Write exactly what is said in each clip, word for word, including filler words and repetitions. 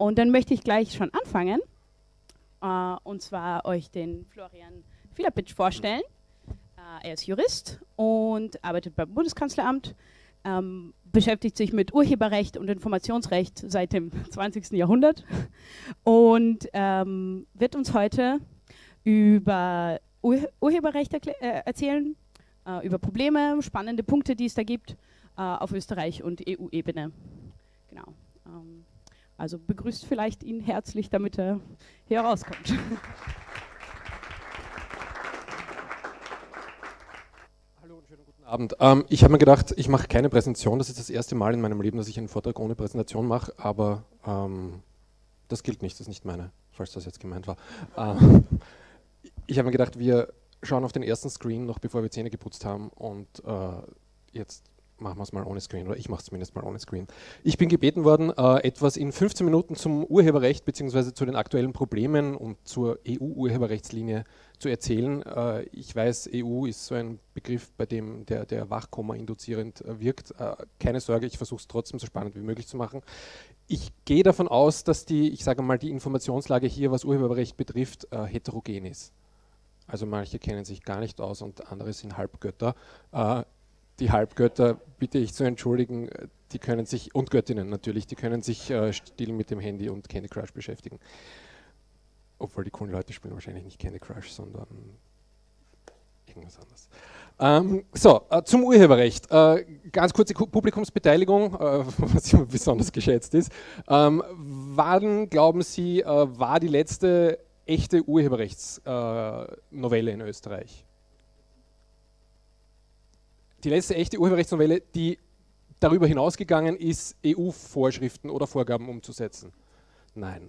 Und dann möchte ich gleich schon anfangen, äh, und zwar euch den Florian Filapitsch vorstellen. Äh, er ist Jurist und arbeitet beim Bundeskanzleramt, ähm, beschäftigt sich mit Urheberrecht und Informationsrecht seit dem zwanzigsten Jahrhundert und ähm, wird uns heute über Ur Urheberrecht äh, erzählen, äh, über Probleme, spannende Punkte, die es da gibt äh, auf Österreich- und E U-Ebene. Genau. Ähm, also begrüßt vielleicht ihn herzlich, damit er hier rauskommt. Hallo und schönen guten Abend. Ähm, ich habe mir gedacht, ich mache keine Präsentation. Das ist das erste Mal in meinem Leben, dass ich einen Vortrag ohne Präsentation mache, aber ähm, das gilt nicht, das ist nicht meine, falls das jetzt gemeint war. Ähm, ich habe mir gedacht, wir schauen auf den ersten Screen, noch bevor wir Zähne geputzt haben, und äh, jetzt machen wir es mal ohne Screen, oder ich mache es zumindest mal ohne Screen. Ich bin gebeten worden, äh, etwas in fünfzehn Minuten zum Urheberrecht bzw. zu den aktuellen Problemen und zur E U-Urheberrechtslinie zu erzählen. Äh, ich weiß, E U ist so ein Begriff, bei dem der, der Wachkoma induzierend äh, wirkt. Äh, keine Sorge, ich versuche es trotzdem so spannend wie möglich zu machen. Ich gehe davon aus, dass die, ich sage mal, die Informationslage hier, was Urheberrecht betrifft, äh, heterogen ist. Also manche kennen sich gar nicht aus und andere sind Halbgötter. Äh, die Halbgötter bitte ich zu entschuldigen, die können sich, und Göttinnen natürlich, die können sich äh, still mit dem Handy und Candy Crush beschäftigen. Obwohl die coolen Leute spielen wahrscheinlich nicht Candy Crush, sondern irgendwas anderes. Ähm, so, äh, zum Urheberrecht. Äh, ganz kurze Publikumsbeteiligung, äh, was immer besonders geschätzt ist. Ähm, wann, glauben Sie, äh, war die letzte echte Urheberrechtsnovelle äh, in Österreich? Die letzte echte Urheberrechtsnovelle, die darüber hinausgegangen ist, E U-Vorschriften oder Vorgaben umzusetzen? Nein.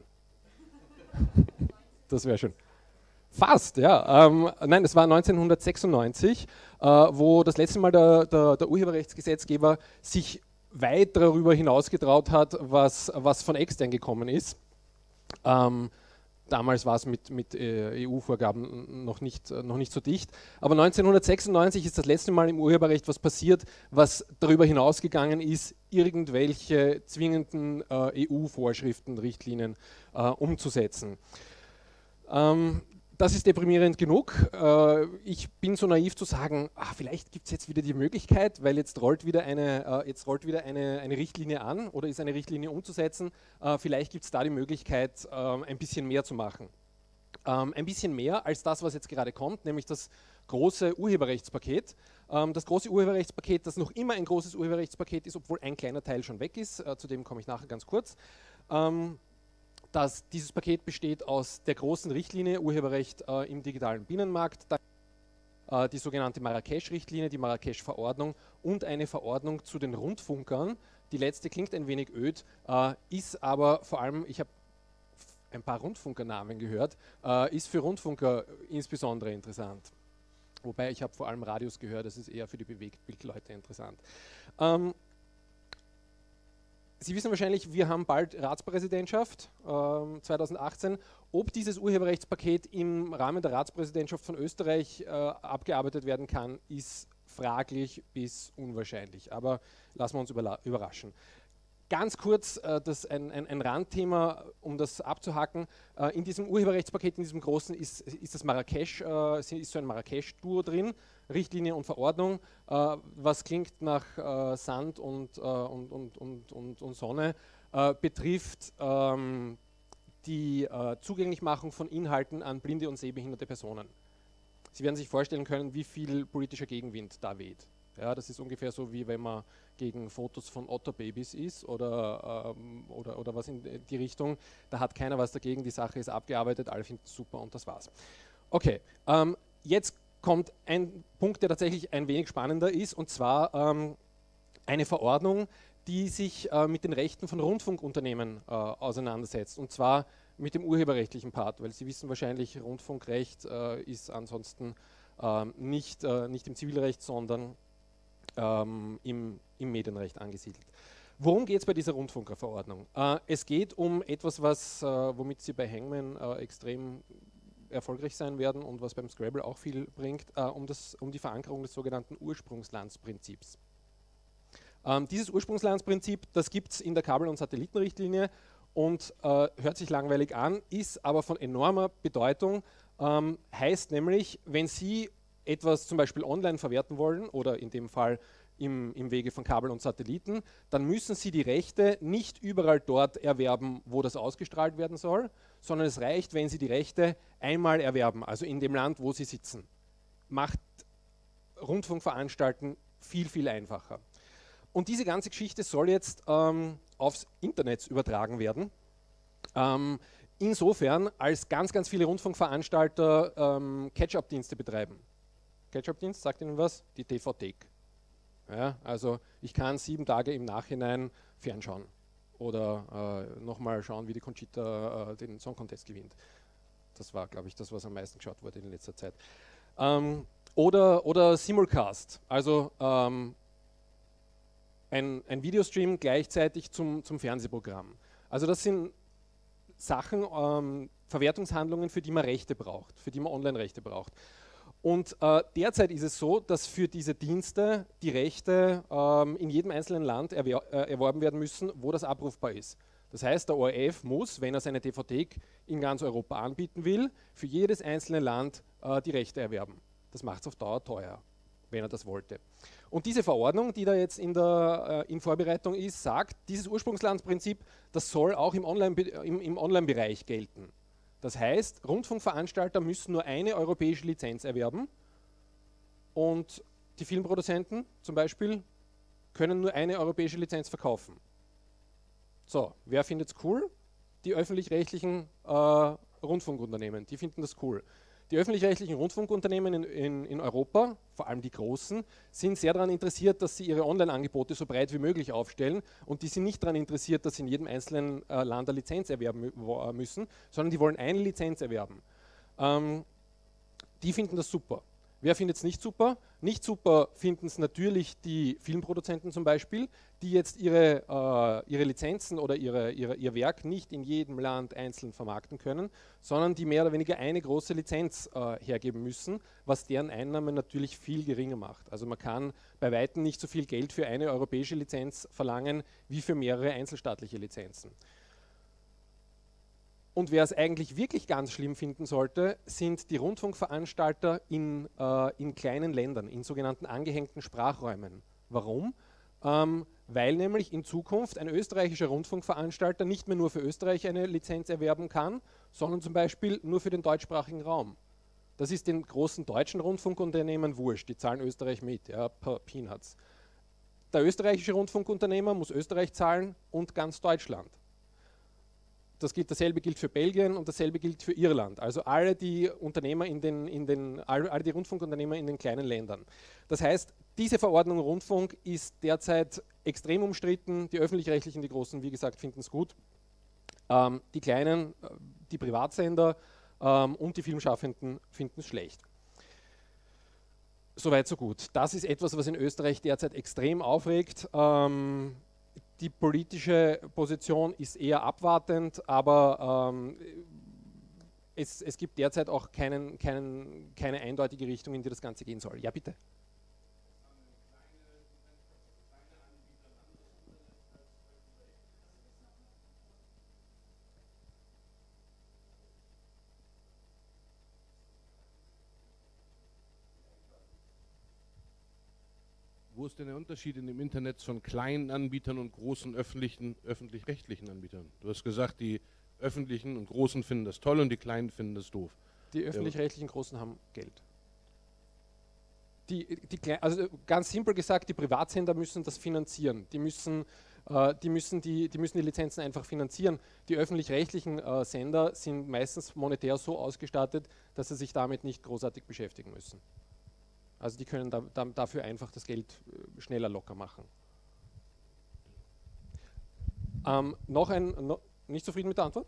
Das wäre schön. Fast, ja. Ähm, nein, es war neunzehnhundertsechsundneunzig, äh, wo das letzte Mal der, der, der Urheberrechtsgesetzgeber sich weit darüber hinausgetraut hat, was, was von extern gekommen ist. Ähm, Damals war es mit, mit äh, E U-Vorgaben noch nicht, äh, noch nicht so dicht. Aber neunzehnhundertsechsundneunzig ist das letzte Mal im Urheberrecht was passiert, was darüber hinausgegangen ist, irgendwelche zwingenden äh, E U-Vorschriften, Richtlinien äh, umzusetzen. Ähm, das ist deprimierend genug. Äh, ich bin so naiv zu sagen, ach, vielleicht gibt es jetzt wieder die Möglichkeit, weil jetzt rollt wieder, eine, äh, jetzt rollt wieder eine, eine Richtlinie an oder ist eine Richtlinie umzusetzen. Äh, vielleicht gibt es da die Möglichkeit, äh, ein bisschen mehr zu machen. Ähm, ein bisschen mehr als das, was jetzt gerade kommt, nämlich das große Urheberrechtspaket. Ähm, das große Urheberrechtspaket, das noch immer ein großes Urheberrechtspaket ist, obwohl ein kleiner Teil schon weg ist. Äh, zu dem komme ich nachher ganz kurz. Ähm, Das, dieses Paket besteht aus der großen Richtlinie Urheberrecht äh, im digitalen Binnenmarkt, äh, die sogenannte Marrakesch-Richtlinie, die Marrakesch-Verordnung und eine Verordnung zu den Rundfunkern. Die letzte klingt ein wenig öd, äh, ist aber vor allem, ich habe ein paar Rundfunkernamen gehört, äh, ist für Rundfunker insbesondere interessant. Wobei ich habe vor allem Radios gehört, das ist eher für die Bewegtbildleute interessant. Ähm, Sie wissen wahrscheinlich, wir haben bald Ratspräsidentschaft äh, zweitausendachtzehn. Ob dieses Urheberrechtspaket im Rahmen der Ratspräsidentschaft von Österreich äh, abgearbeitet werden kann, ist fraglich bis unwahrscheinlich. Aber lassen wir uns überraschen. Ganz kurz, äh, das ein, ein, ein Randthema, um das abzuhacken. Äh, in diesem Urheberrechtspaket, in diesem großen, ist, ist, das Marrakesch, äh, ist so ein Marrakesch-Duo drin. Richtlinie und Verordnung, äh, was klingt nach äh, Sand und, äh, und, und, und, und, und Sonne, äh, betrifft ähm, die äh, Zugänglichmachung von Inhalten an blinde und sehbehinderte Personen. Sie werden sich vorstellen können, wie viel politischer Gegenwind da weht. Ja, das ist ungefähr so, wie wenn man gegen Fotos von Otterbabys ist oder, ähm, oder, oder was in die Richtung. Da hat keiner was dagegen, die Sache ist abgearbeitet, alle finden es super und das war's. Okay, ähm, jetzt kommt ein Punkt, der tatsächlich ein wenig spannender ist, und zwar ähm, eine Verordnung, die sich äh, mit den Rechten von Rundfunkunternehmen äh, auseinandersetzt, und zwar mit dem urheberrechtlichen Part, weil Sie wissen wahrscheinlich, Rundfunkrecht äh, ist ansonsten äh, nicht, äh, nicht im Zivilrecht, sondern ähm, im, im Medienrecht angesiedelt. Worum geht es bei dieser Rundfunkerverordnung? Äh, es geht um etwas, was, äh, womit Sie bei Hangman äh, extrem erfolgreich sein werden und was beim Scrabble auch viel bringt, äh, um, das, um die Verankerung des sogenannten Ursprungslandsprinzips. Ähm, dieses Ursprungslandsprinzip, das gibt es in der Kabel- und Satellitenrichtlinie und äh, hört sich langweilig an, ist aber von enormer Bedeutung. Ähm, heißt nämlich, wenn Sie etwas zum Beispiel online verwerten wollen oder in dem Fall im, im Wege von Kabel und Satelliten, dann müssen Sie die Rechte nicht überall dort erwerben, wo das ausgestrahlt werden soll, sondern es reicht, wenn Sie die Rechte einmal erwerben, also in dem Land, wo Sie sitzen. Macht Rundfunkveranstalten viel, viel einfacher. Und diese ganze Geschichte soll jetzt ähm, aufs Internet übertragen werden. Ähm, insofern, als ganz, ganz viele Rundfunkveranstalter ähm, Catch-up-Dienste betreiben. Catch-up-Dienst, sagt Ihnen was? Die T V-Thek. Ja, also ich kann sieben Tage im Nachhinein fernschauen oder äh, nochmal schauen, wie die Conchita äh, den Song Contest gewinnt. Das war, glaube ich, das, was am meisten geschaut wurde in letzter Zeit. Ähm, oder, oder Simulcast, also ähm, ein, ein Videostream gleichzeitig zum, zum Fernsehprogramm. Also das sind Sachen, ähm, Verwertungshandlungen, für die man Rechte braucht, für die man Online-Rechte braucht. Und äh, derzeit ist es so, dass für diese Dienste die Rechte ähm, in jedem einzelnen Land erwer äh, erworben werden müssen, wo das abrufbar ist. Das heißt, der O R F muss, wenn er seine T V-Thek in ganz Europa anbieten will, für jedes einzelne Land äh, die Rechte erwerben. Das macht es auf Dauer teuer, wenn er das wollte. Und diese Verordnung, die da jetzt in, der, äh, in Vorbereitung ist, sagt, dieses Ursprungslandsprinzip, das soll auch im Online- im, im Online-Bereich gelten. Das heißt, Rundfunkveranstalter müssen nur eine europäische Lizenz erwerben und die Filmproduzenten zum Beispiel können nur eine europäische Lizenz verkaufen. So, wer findet es cool? Die öffentlich-rechtlichen äh, Rundfunkunternehmen, die finden das cool. Die öffentlich-rechtlichen Rundfunkunternehmen in, in, in Europa, vor allem die großen, sind sehr daran interessiert, dass sie ihre Online-Angebote so breit wie möglich aufstellen und die sind nicht daran interessiert, dass sie in jedem einzelnen äh, Land eine Lizenz erwerben mü müssen, sondern die wollen eine Lizenz erwerben. Ähm, die finden das super. Wer findet es nicht super? Nicht super finden es natürlich die Filmproduzenten zum Beispiel, die jetzt ihre, äh, ihre Lizenzen oder ihre, ihre, ihr Werk nicht in jedem Land einzeln vermarkten können, sondern die mehr oder weniger eine große Lizenz äh, hergeben müssen, was deren Einnahmen natürlich viel geringer macht. Also man kann bei weitem nicht so viel Geld für eine europäische Lizenz verlangen, wie für mehrere einzelstaatliche Lizenzen. Und wer es eigentlich wirklich ganz schlimm finden sollte, sind die Rundfunkveranstalter in, äh, in kleinen Ländern, in sogenannten angehängten Sprachräumen. Warum? Ähm, weil nämlich in Zukunft ein österreichischer Rundfunkveranstalter nicht mehr nur für Österreich eine Lizenz erwerben kann, sondern zum Beispiel nur für den deutschsprachigen Raum. Das ist den großen deutschen Rundfunkunternehmen wurscht, die zahlen Österreich mit, ja, Peanuts. Der österreichische Rundfunkunternehmer muss Österreich zahlen und ganz Deutschland. Das gilt, dasselbe gilt für Belgien und dasselbe gilt für Irland. Also alle die Unternehmer in den, in den, alle die Rundfunkunternehmer in den kleinen Ländern. Das heißt, diese Verordnung Rundfunk ist derzeit extrem umstritten. Die öffentlich-rechtlichen, die Großen, wie gesagt, finden es gut. Ähm, die Kleinen, die Privatsender ähm, und die Filmschaffenden finden es schlecht. Soweit, so gut. Das ist etwas, was in Österreich derzeit extrem aufregt. Ähm, Die politische Position ist eher abwartend, aber ähm, es, es gibt derzeit auch keinen, keinen, keine eindeutige Richtung, in die das Ganze gehen soll. Ja, bitte. Wo ist denn der Unterschied in dem Internet von kleinen Anbietern und großen öffentlichen, öffentlich-rechtlichen Anbietern? Du hast gesagt, die öffentlichen und großen finden das toll und die kleinen finden das doof. Die öffentlich-rechtlichen Großen haben Geld. Die, die, also ganz simpel gesagt, die Privatsender müssen das finanzieren. Die müssen, äh, die, müssen die, die müssen die Lizenzen einfach finanzieren. Die öffentlich-rechtlichen äh, Sender sind meistens monetär so ausgestattet, dass sie sich damit nicht großartig beschäftigen müssen. Also die können da, da, dafür einfach das Geld äh, schneller locker machen. Ähm, noch ein, no, nicht zufrieden mit der Antwort?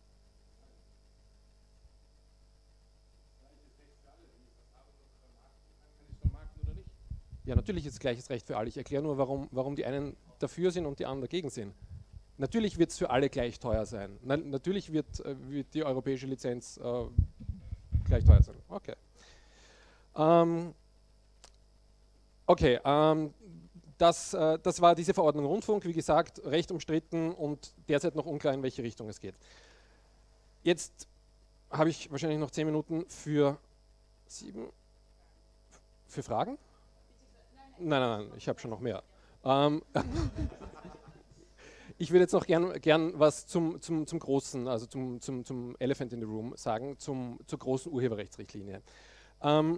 Ja, natürlich ist es gleiches Recht für alle. Ich erkläre nur, warum, warum die einen dafür sind und die anderen dagegen sind. Natürlich wird es für alle gleich teuer sein. Na, natürlich wird, äh, wird die europäische Lizenz äh, gleich teuer sein. Okay. Ähm, okay, ähm, das, äh, das war diese Verordnung Rundfunk, wie gesagt, recht umstritten und derzeit noch unklar, in welche Richtung es geht. Jetzt habe ich wahrscheinlich noch zehn Minuten für sieben, für Fragen? Nein, nein, nein, ich habe schon noch mehr. Ähm, ich würde jetzt noch gern, gern was zum, zum, zum großen, also zum, zum, zum Elephant in the Room sagen, zum, zur großen Urheberrechtsrichtlinie. Ähm,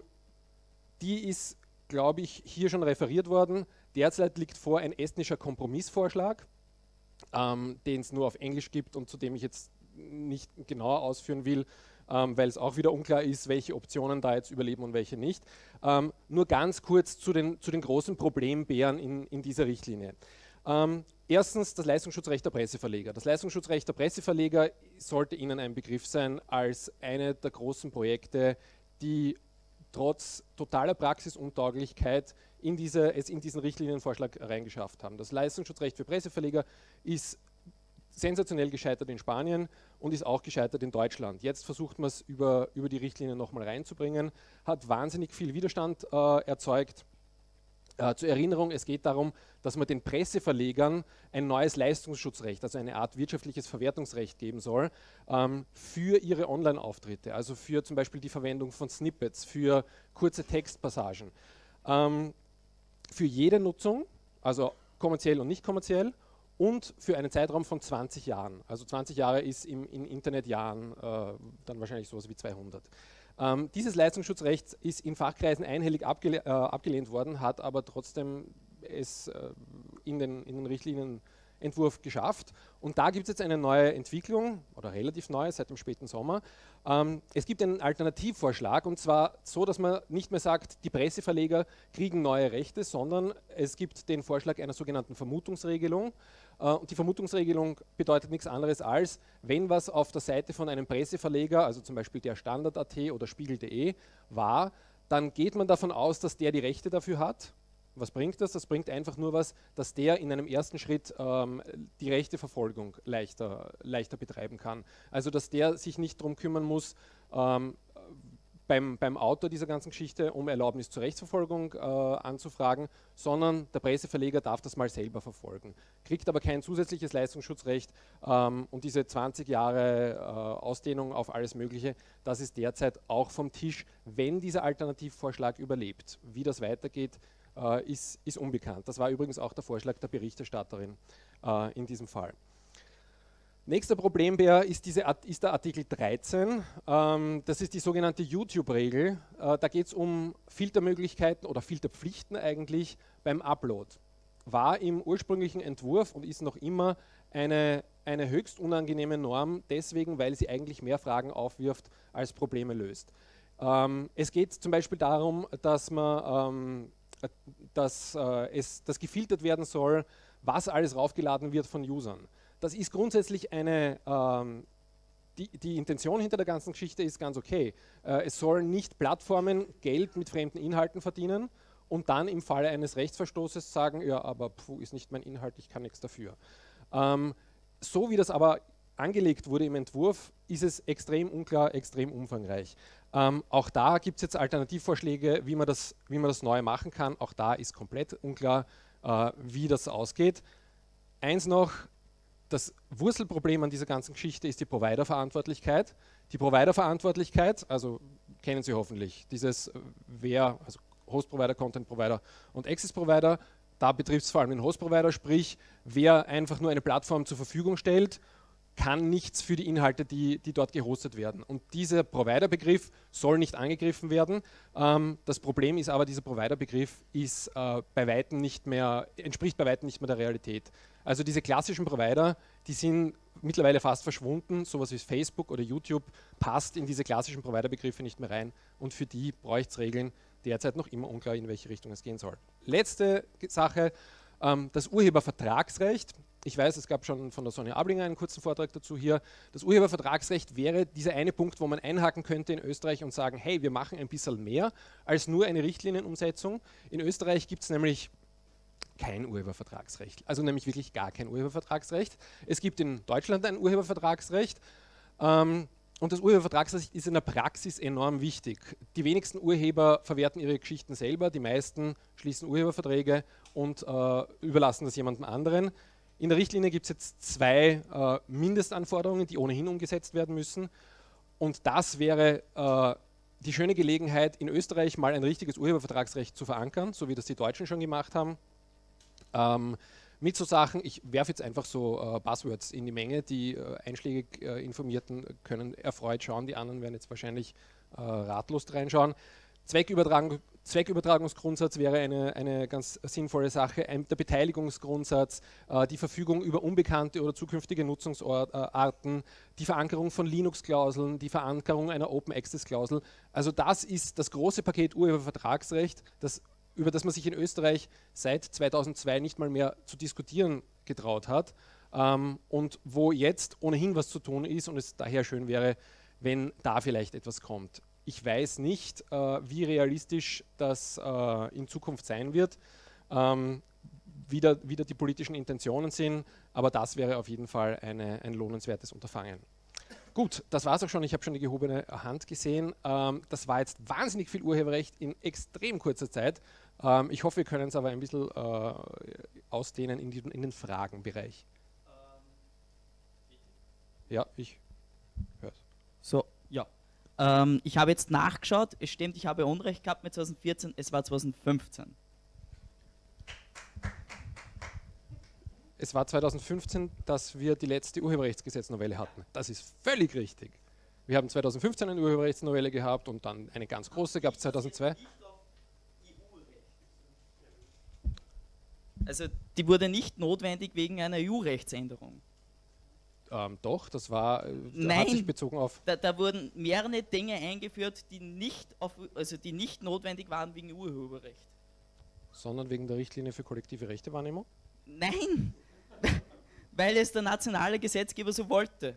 die ist, glaube ich, hier schon referiert worden. Derzeit liegt vor ein estnischer Kompromissvorschlag, ähm, den es nur auf Englisch gibt und zu dem ich jetzt nicht genauer ausführen will, ähm, weil es auch wieder unklar ist, welche Optionen da jetzt überleben und welche nicht. Ähm, nur ganz kurz zu den, zu den großen Problembären in, in dieser Richtlinie. Ähm, erstens das Leistungsschutzrecht der Presseverleger. Das Leistungsschutzrecht der Presseverleger sollte Ihnen ein Begriff sein als eine der großen Projekte, die trotz totaler Praxisuntauglichkeit in diese, es in diesen Richtlinienvorschlag reingeschafft haben. Das Leistungsschutzrecht für Presseverleger ist sensationell gescheitert in Spanien und ist auch gescheitert in Deutschland. Jetzt versucht man es über, über die Richtlinie nochmal reinzubringen, hat wahnsinnig viel Widerstand äh, erzeugt. Äh, zur Erinnerung, es geht darum, dass man den Presseverlegern ein neues Leistungsschutzrecht, also eine Art wirtschaftliches Verwertungsrecht geben soll, ähm, für ihre Online-Auftritte, also für zum Beispiel die Verwendung von Snippets, für kurze Textpassagen, ähm, für jede Nutzung, also kommerziell und nicht kommerziell, und für einen Zeitraum von zwanzig Jahren. Also zwanzig Jahre ist im, in Internetjahren äh, dann wahrscheinlich sowas wie zweihundert. Ähm, dieses Leistungsschutzrecht ist in Fachkreisen einhellig abgele äh, abgelehnt worden, hat aber trotzdem es äh, in, den, in den Richtlinienentwurf geschafft. Und da gibt es jetzt eine neue Entwicklung, oder relativ neu, seit dem späten Sommer. Ähm, es gibt einen Alternativvorschlag, und zwar so, dass man nicht mehr sagt, die Presseverleger kriegen neue Rechte, sondern es gibt den Vorschlag einer sogenannten Vermutungsregelung. Und die Vermutungsregelung bedeutet nichts anderes als, wenn was auf der Seite von einem Presseverleger, also zum Beispiel der Standard punkt at oder Spiegel punkt de war, dann geht man davon aus, dass der die Rechte dafür hat. Was bringt das? Das bringt einfach nur was, dass der in einem ersten Schritt ähm, die Rechteverfolgung leichter, leichter betreiben kann. Also dass der sich nicht darum kümmern muss, ähm, Beim, beim Autor dieser ganzen Geschichte um Erlaubnis zur Rechtsverfolgung äh, anzufragen, sondern der Presseverleger darf das mal selber verfolgen, kriegt aber kein zusätzliches Leistungsschutzrecht ähm, und diese zwanzig Jahre äh, Ausdehnung auf alles Mögliche, das ist derzeit auch vom Tisch, wenn dieser Alternativvorschlag überlebt. Wie das weitergeht, äh, ist, ist unbekannt. Das war übrigens auch der Vorschlag der Berichterstatterin äh, in diesem Fall. Nächster Problembär ist, diese, ist der Artikel dreizehn, ähm, das ist die sogenannte YouTube-Regel. Äh, da geht es um Filtermöglichkeiten oder Filterpflichten eigentlich beim Upload. War im ursprünglichen Entwurf und ist noch immer eine, eine höchst unangenehme Norm, deswegen, weil sie eigentlich mehr Fragen aufwirft, als Probleme löst. Ähm, es geht zum Beispiel darum, dass, man, ähm, dass, äh, es, dass gefiltert werden soll, was alles raufgeladen wird von Usern. Das ist grundsätzlich eine, ähm, die, die Intention hinter der ganzen Geschichte ist ganz okay. Äh, es sollen nicht Plattformen Geld mit fremden Inhalten verdienen und dann im Falle eines Rechtsverstoßes sagen, ja, aber puh, ist nicht mein Inhalt, ich kann nichts dafür. Ähm, so wie das aber angelegt wurde im Entwurf, ist es extrem unklar, extrem umfangreich. Ähm, auch da gibt es jetzt Alternativvorschläge, wie man, das, wie man das neu machen kann. Auch da ist komplett unklar, äh, wie das ausgeht. Eins noch, das Wurzelproblem an dieser ganzen Geschichte ist die Provider-Verantwortlichkeit. Die Provider-Verantwortlichkeit, also kennen Sie hoffentlich, dieses wer, also Host-Provider, Content-Provider und Access-Provider, da betrifft es vor allem den Host-Provider, sprich, wer einfach nur eine Plattform zur Verfügung stellt, kann nichts für die Inhalte, die, die dort gehostet werden. Und dieser Provider-Begriff soll nicht angegriffen werden. Ähm, das Problem ist aber, dieser Provider-Begriff ist äh, bei weitem nicht mehr, entspricht bei weitem nicht mehr der Realität. Also diese klassischen Provider, die sind mittlerweile fast verschwunden. Sowas wie Facebook oder YouTube passt in diese klassischen Provider-Begriffe nicht mehr rein. Und für die bräuchte es Regeln, derzeit noch immer unklar, in welche Richtung es gehen soll. Letzte Sache, ähm, das Urhebervertragsrecht. Ich weiß, es gab schon von der Sonja Ablinger einen kurzen Vortrag dazu hier. Das Urhebervertragsrecht wäre dieser eine Punkt, wo man einhaken könnte in Österreich und sagen, hey, wir machen ein bisschen mehr als nur eine Richtlinienumsetzung. In Österreich gibt es nämlich kein Urhebervertragsrecht, also nämlich wirklich gar kein Urhebervertragsrecht. Es gibt in Deutschland ein Urhebervertragsrecht ähm, und das Urhebervertragsrecht ist in der Praxis enorm wichtig. Die wenigsten Urheber verwerten ihre Geschichten selber, die meisten schließen Urheberverträge und äh, überlassen das jemandem anderen. In der Richtlinie gibt es jetzt zwei äh, Mindestanforderungen, die ohnehin umgesetzt werden müssen. Und das wäre äh, die schöne Gelegenheit, in Österreich mal ein richtiges Urhebervertragsrecht zu verankern, so wie das die Deutschen schon gemacht haben. Ähm, mit so Sachen, ich werfe jetzt einfach so äh, Buzzwords in die Menge, die äh, einschlägig äh, Informierten können erfreut schauen, die anderen werden jetzt wahrscheinlich äh, ratlos reinschauen. Zweckübertragung, Zweckübertragungsgrundsatz wäre eine, eine ganz sinnvolle Sache, ein, der Beteiligungsgrundsatz, äh, die Verfügung über unbekannte oder zukünftige Nutzungsarten, die Verankerung von Linux-Klauseln, die Verankerung einer Open-Access-Klausel. Also das ist das große Paket Urhebervertragsrecht, das, über das man sich in Österreich seit zweitausendzwei nicht mal mehr zu diskutieren getraut hat ähm, und wo jetzt ohnehin was zu tun ist und es daher schön wäre, wenn da vielleicht etwas kommt. Ich weiß nicht, äh, wie realistisch das äh, in Zukunft sein wird, ähm, wie, da, wie da die politischen Intentionen sind, aber das wäre auf jeden Fall eine, ein lohnenswertes Unterfangen. Gut, das war es auch schon. Ich habe schon die gehobene Hand gesehen. Ähm, das war jetzt wahnsinnig viel Urheberrecht in extrem kurzer Zeit. Ähm, ich hoffe, wir können es aber ein bisschen äh, ausdehnen in, die, in den Fragenbereich. Ja, ich höre es. So, ja. Ähm, ich habe jetzt nachgeschaut, es stimmt, ich habe Unrecht gehabt mit zweitausendvierzehn, es war zweitausendfünfzehn. Es war zweitausendfünfzehn, dass wir die letzte Urheberrechtsgesetznovelle hatten. Das ist völlig richtig. Wir haben zweitausendfünfzehn eine Urheberrechtsnovelle gehabt und dann eine ganz große gab es zweitausendzwei. Also die wurde nicht notwendig wegen einer E U-Rechtsänderung. Ähm, doch, das war, äh, Nein, hat sich bezogen auf... Da, da wurden mehrere Dinge eingeführt, die nicht, auf, also die nicht notwendig waren wegen Urheberrecht. Sondern wegen der Richtlinie für kollektive Rechtewahrnehmung? Nein, weil es der nationale Gesetzgeber so wollte.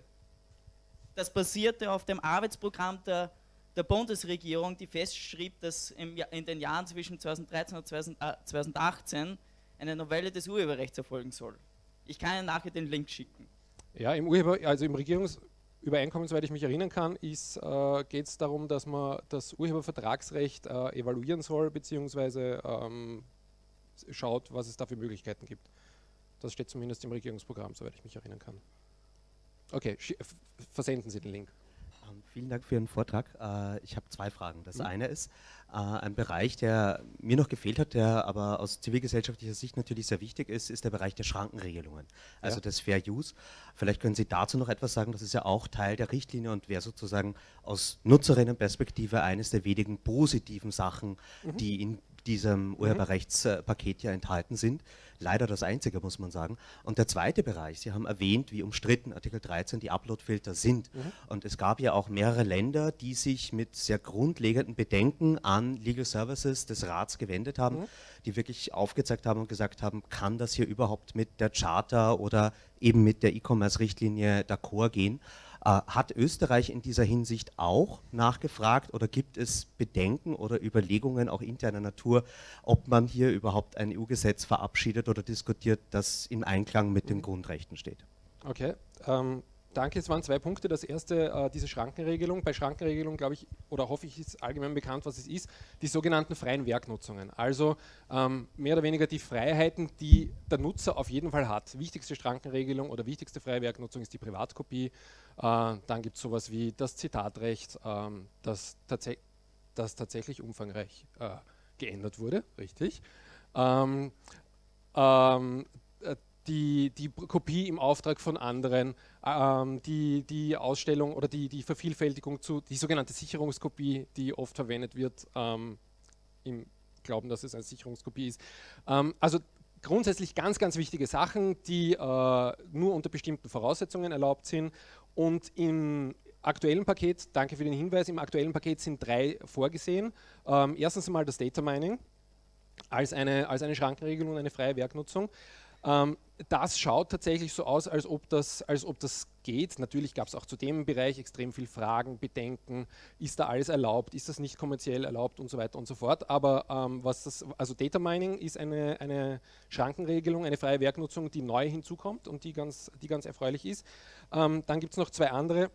Das basierte auf dem Arbeitsprogramm der, der Bundesregierung, die festschrieb, dass im, in den Jahren zwischen zweitausenddreizehn und zweitausendachtzehn eine Novelle des Urheberrechts erfolgen soll. Ich kann Ihnen nachher den Link schicken. Ja, im, Urheber, also im Regierungsübereinkommen, soweit ich mich erinnern kann, äh, geht es darum, dass man das Urhebervertragsrecht äh, evaluieren soll, beziehungsweise ähm, schaut, was es da für Möglichkeiten gibt. Das steht zumindest im Regierungsprogramm, soweit ich mich erinnern kann. Okay, versenden Sie den Link. Ähm, vielen Dank für Ihren Vortrag. Äh, ich habe zwei Fragen. Das mhm. eine ist äh, ein Bereich, der mir noch gefehlt hat, der aber aus zivilgesellschaftlicher Sicht natürlich sehr wichtig ist, ist der Bereich der Schrankenregelungen, also ja. des Fair Use. Vielleicht können Sie dazu noch etwas sagen. Das ist ja auch Teil der Richtlinie und wäre sozusagen aus Nutzerinnenperspektive eines der wenigen positiven Sachen, mhm. die in diesem Urheberrechtspaket ja enthalten sind. Leider das einzige, muss man sagen. Und der zweite Bereich, Sie haben erwähnt, wie umstritten Artikel dreizehn die Uploadfilter sind. Mhm. Und es gab ja auch mehrere Länder, die sich mit sehr grundlegenden Bedenken an Legal Services des Rats gewendet haben, mhm. die wirklich aufgezeigt haben und gesagt haben, kann das hier überhaupt mit der Charta oder eben mit der E-Commerce-Richtlinie d'accord gehen? Äh, hat Österreich in dieser Hinsicht auch nachgefragt oder gibt es Bedenken oder Überlegungen auch interner Natur, ob man hier überhaupt ein E U-Gesetz verabschiedet oder diskutiert, das im Einklang mit den Grundrechten steht? Okay, ähm, danke. Es waren zwei Punkte. Das erste, äh, diese Schrankenregelung. Bei Schrankenregelung, glaube ich, oder hoffe ich, ist allgemein bekannt, was es ist, die sogenannten freien Werknutzungen. Also ähm, mehr oder weniger die Freiheiten, die der Nutzer auf jeden Fall hat. Wichtigste Schrankenregelung oder wichtigste freie Werknutzung ist die Privatkopie. Äh, dann gibt es sowas wie das Zitatrecht, ähm, das, tats das tatsächlich umfangreich äh, geändert wurde, richtig. Ähm, ähm, Die, die Kopie im Auftrag von anderen, ähm, die, die Ausstellung oder die, die Vervielfältigung zu, die sogenannte Sicherungskopie, die oft verwendet wird, ähm, im Glauben, dass es eine Sicherungskopie ist. Ähm, also grundsätzlich ganz, ganz wichtige Sachen, die äh, nur unter bestimmten Voraussetzungen erlaubt sind. Und im aktuellen Paket, danke für den Hinweis, im aktuellen Paket sind drei vorgesehen. Ähm, erstens einmal das Data Mining als eine, als eine Schrankenregelung und eine freie Werknutzung. Ähm, das schaut tatsächlich so aus, als ob das, als ob das geht. Natürlich gab es auch zu dem Bereich extrem viel Fragen, Bedenken, ist da alles erlaubt, ist das nicht kommerziell erlaubt und so weiter und so fort. Aber ähm, was das, also Data Mining ist eine, eine Schrankenregelung, eine freie Werknutzung, die neu hinzukommt und die ganz, die ganz erfreulich ist. Ähm, dann gibt es noch zwei andere.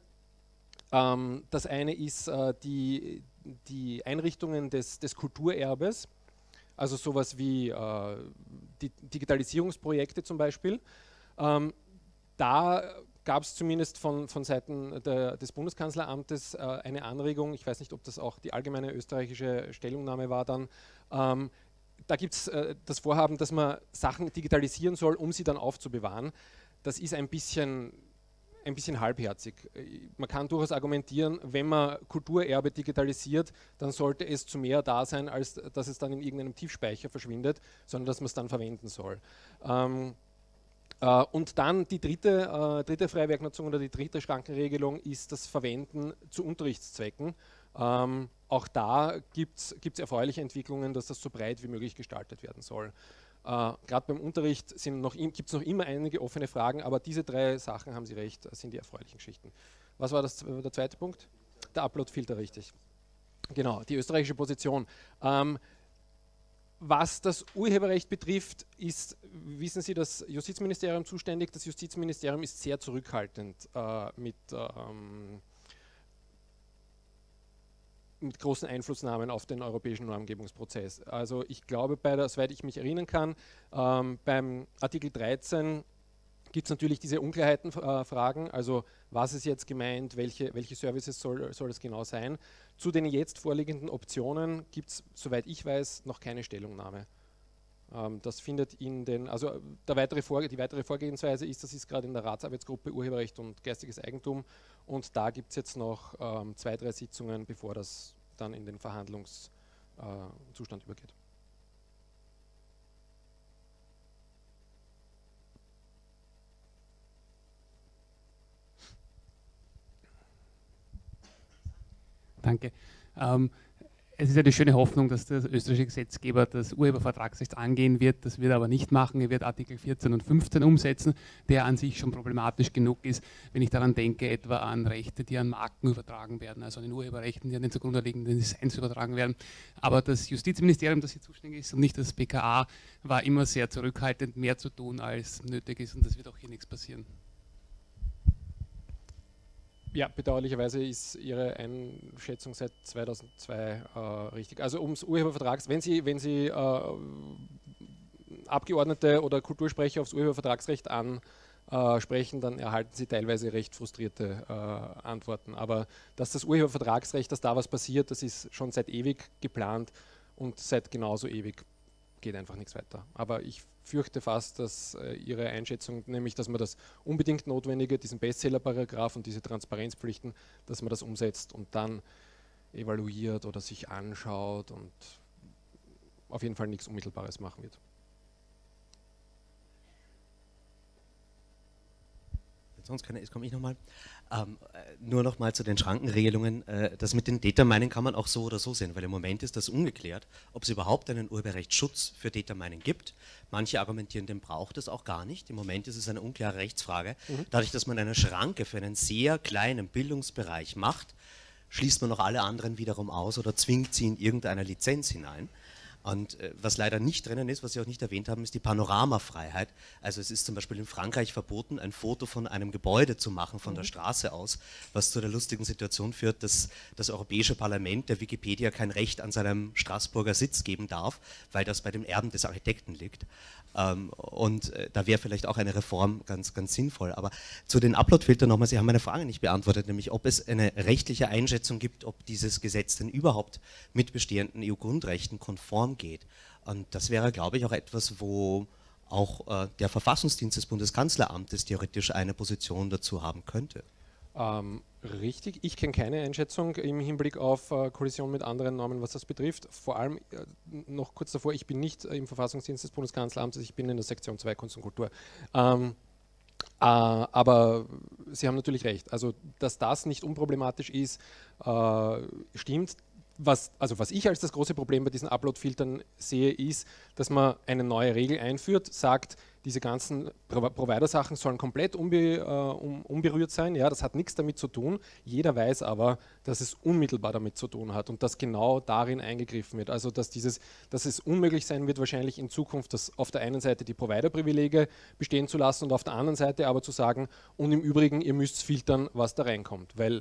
Ähm, das eine ist äh, die, die Einrichtungen des, des Kulturerbes. also sowas wie äh, die Digitalisierungsprojekte zum Beispiel. Ähm, da gab es zumindest von, von Seiten der, des Bundeskanzleramtes äh, eine Anregung, ich weiß nicht, ob das auch die allgemeine österreichische Stellungnahme war dann, ähm, da gibt es äh, das Vorhaben, dass man Sachen digitalisieren soll, um sie dann aufzubewahren. Das ist ein bisschen, ein bisschen halbherzig. Man kann durchaus argumentieren, wenn man Kulturerbe digitalisiert, dann sollte es zu mehr da sein, als dass es dann in irgendeinem Tiefspeicher verschwindet, sondern dass man es dann verwenden soll. Ähm, äh, und dann die dritte, äh, dritte Freiwerknutzung oder die dritte Schrankenregelung ist das Verwenden zu Unterrichtszwecken. Ähm, auch da gibt es erfreuliche Entwicklungen, dass das so breit wie möglich gestaltet werden soll. Äh, Gerade beim Unterricht gibt es noch immer einige offene Fragen, aber diese drei Sachen, haben Sie recht, sind die erfreulichen Geschichten. Was war das, der zweite Punkt? Der Upload-Filter, richtig. Genau, die österreichische Position. Ähm, was das Urheberrecht betrifft, ist, wissen Sie, das Justizministerium zuständig. Das Justizministerium ist sehr zurückhaltend äh, mit ähm, mit großen Einflussnahmen auf den europäischen Normgebungsprozess. Also ich glaube, bei der, soweit ich mich erinnern kann, ähm, beim Artikel dreizehn gibt es natürlich diese Unklarheitenfragen, äh, also was ist jetzt gemeint, welche, welche Services soll, soll es genau sein. Zu den jetzt vorliegenden Optionen gibt es, soweit ich weiß, noch keine Stellungnahme. Ähm, das findet in den, also der weitere Vorge die weitere Vorgehensweise ist, das ist gerade in der Ratsarbeitsgruppe Urheberrecht und geistiges Eigentum und da gibt es jetzt noch ähm, zwei, drei Sitzungen, bevor das dann in den Verhandlungszustand äh, übergeht. Danke. Ähm, Es ist ja die schöne Hoffnung, dass der österreichische Gesetzgeber das Urhebervertragsrecht angehen wird. Das wird er aber nicht machen. Er wird Artikel vierzehn und fünfzehn umsetzen, der an sich schon problematisch genug ist, wenn ich daran denke, etwa an Rechte, die an Marken übertragen werden, also an den Urheberrechten, die an den zugrunde liegenden Designs übertragen werden. Aber das Justizministerium, das hier zuständig ist und nicht das B K A, war immer sehr zurückhaltend, mehr zu tun, als nötig ist, und das wird auch hier nichts passieren. Ja, bedauerlicherweise ist Ihre Einschätzung seit zweitausendzwei äh, richtig. Also ums Urhebervertrags, wenn Sie, wenn Sie äh, Abgeordnete oder Kultursprecher aufs Urhebervertragsrecht ansprechen, dann erhalten Sie teilweise recht frustrierte äh, Antworten. Aber dass das Urhebervertragsrecht, dass da was passiert, das ist schon seit ewig geplant und seit genauso ewig geht einfach nichts weiter. Aber ich fürchte fast, dass äh, Ihre Einschätzung, nämlich dass man das unbedingt Notwendige, diesen Bestseller-Paragraph und diese Transparenzpflichten, dass man das umsetzt und dann evaluiert oder sich anschaut und auf jeden Fall nichts Unmittelbares machen wird. Sonst keine ist, komme ich nochmal. Ähm, nur nochmal zu den Schrankenregelungen. Äh, das mit den Data Mining kann man auch so oder so sehen, weil im Moment ist das ungeklärt, ob es überhaupt einen Urheberrechtsschutz für Data Mining gibt. Manche argumentieren, den braucht es auch gar nicht. Im Moment ist es eine unklare Rechtsfrage. Mhm. Dadurch, dass man eine Schranke für einen sehr kleinen Bildungsbereich macht, schließt man noch alle anderen wiederum aus oder zwingt sie in irgendeine Lizenz hinein. Und äh, was leider nicht drinnen ist, was Sie auch nicht erwähnt haben, ist die Panoramafreiheit. Also es ist zum Beispiel in Frankreich verboten, ein Foto von einem Gebäude zu machen, von mhm. der Straße aus, was zu der lustigen Situation führt, dass das Europäische Parlament der Wikipedia kein Recht an seinem Straßburger Sitz geben darf, weil das bei dem Erben des Architekten liegt. Ähm, und äh, da wäre vielleicht auch eine Reform ganz, ganz sinnvoll. Aber zu den Upload-Filtern nochmal, Sie haben meine Frage nicht beantwortet, nämlich ob es eine rechtliche Einschätzung gibt, ob dieses Gesetz denn überhaupt mit bestehenden E U-Grundrechten konform geht. Und das wäre, glaube ich, auch etwas, wo auch äh, der Verfassungsdienst des Bundeskanzleramtes theoretisch eine Position dazu haben könnte. Ähm, richtig, ich kenne keine Einschätzung im Hinblick auf äh, Kollision mit anderen Normen, was das betrifft. Vor allem äh, noch kurz davor, ich bin nicht äh, im Verfassungsdienst des Bundeskanzleramtes, ich bin in der Sektion zwei Kunst und Kultur. Ähm, äh, aber Sie haben natürlich recht, also dass das nicht unproblematisch ist, äh, stimmt. Was, also was ich als das große Problem bei diesen Upload-Filtern sehe, ist, dass man eine neue Regel einführt, sagt, diese ganzen Pro Provider-Sachen sollen komplett unbe äh, un unberührt sein. Ja, das hat nichts damit zu tun. Jeder weiß aber, dass es unmittelbar damit zu tun hat und dass genau darin eingegriffen wird. Also dass, dieses, dass es unmöglich sein wird, wahrscheinlich in Zukunft, dass auf der einen Seite die Provider-Privilege bestehen zu lassen und auf der anderen Seite aber zu sagen, und im Übrigen, ihr müsst filtern, was da reinkommt, weil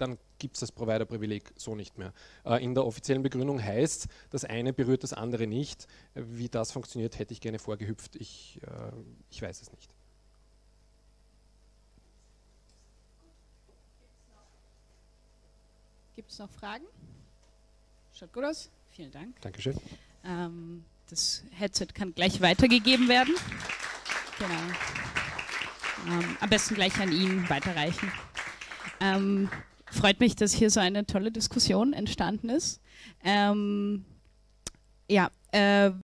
dann gibt es das Provider-Privileg so nicht mehr. Äh, in der offiziellen Begründung heißt, das eine berührt das andere nicht. Wie das funktioniert, hätte ich gerne vorgehüpft. Ich, äh, ich weiß es nicht. Gibt es noch Fragen? Schaut gut aus. Vielen Dank. Dankeschön. Ähm, das Headset kann gleich weitergegeben werden. Genau. Ähm, am besten gleich an ihn weiterreichen. Ähm, freut mich, dass hier so eine tolle Diskussion entstanden ist. Ähm, ja, äh,